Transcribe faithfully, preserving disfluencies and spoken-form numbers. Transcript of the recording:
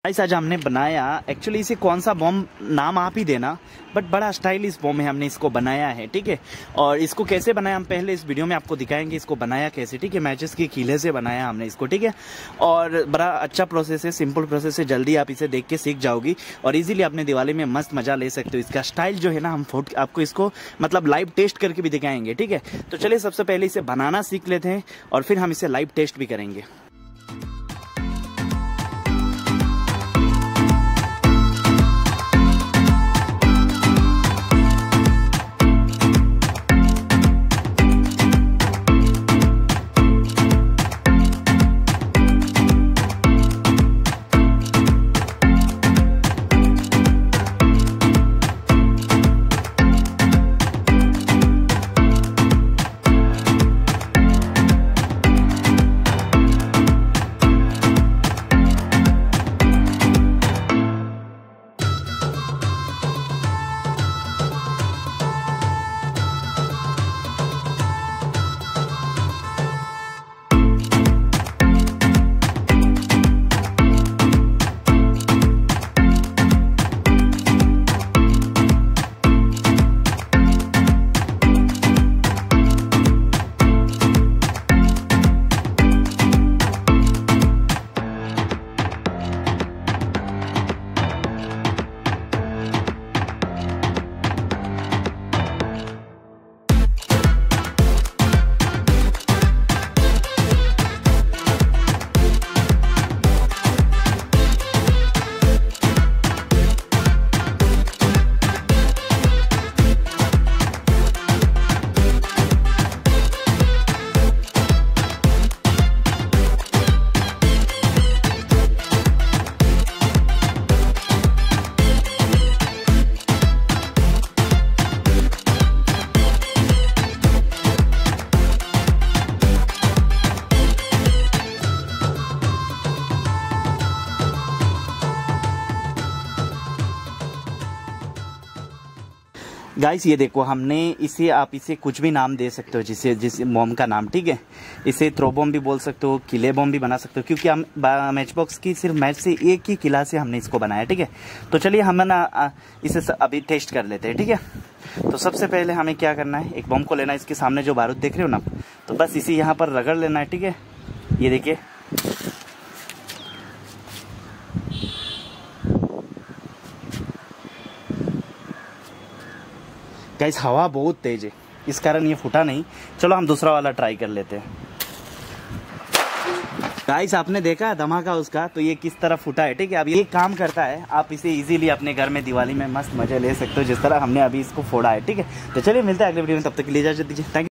Guys आज हमने बनाया, एक्चुअली इसे कौन सा बॉम्ब नाम आप ही देना, बट बड़ा स्टाइलिश बॉम्ब है, हमने इसको बनाया है। ठीक है, और इसको कैसे बनाया हम पहले इस वीडियो में आपको दिखाएंगे, इसको बनाया कैसे। ठीक है, मैचेस की कीले से बनाया हमने इसको। ठीक है, और बड़ा अच्छा प्रोसेस है, सिंपल प्रोसेस है, जल्दी आप इसे देख के सीख जाओगी और इजीली अपने दिवाली में मस्त मजा ले सकते हो। इसका स्टाइल जो है ना, हम फोट आपको इसको मतलब लाइव टेस्ट करके भी दिखाएंगे। ठीक है, तो चलिए सबसे पहले इसे बनाना सीख लेते हैं और फिर हम इसे लाइव टेस्ट भी करेंगे। गाइस ये देखो, हमने इसे, आप इसे कुछ भी नाम दे सकते हो, जिसे जिस बॉम्ब का नाम। ठीक है, इसे थ्रो बॉम्ब भी बोल सकते हो, किले बॉम्ब भी बना सकते हो, क्योंकि हम मैच बॉक्स की सिर्फ मैच से एक ही किला से हमने इसको बनाया। ठीक है, तो चलिए हम ना इसे अभी टेस्ट कर लेते हैं। ठीक है, तो सबसे पहले हमें क्या करना है, एक बॉम्ब को लेना है, इसके सामने जो बारूद देख रहे हो ना, तो बस इसे यहाँ पर रगड़ लेना है। ठीक है, ये देखिए, गाइस हवा बहुत तेज है, इस कारण ये फूटा नहीं। चलो हम दूसरा वाला ट्राई कर लेते हैं। गाइस आपने देखा धमाका उसका, तो ये किस तरह फूटा है। ठीक है, अब ये काम करता है, आप इसे इजीली अपने घर में दिवाली में मस्त मजे ले सकते हो, जिस तरह हमने अभी इसको फोड़ा है। ठीक है, तो चलिए मिलते हैं अगले वीडियो में, तब तक के लिए इजाजत दीजिए। Thank you.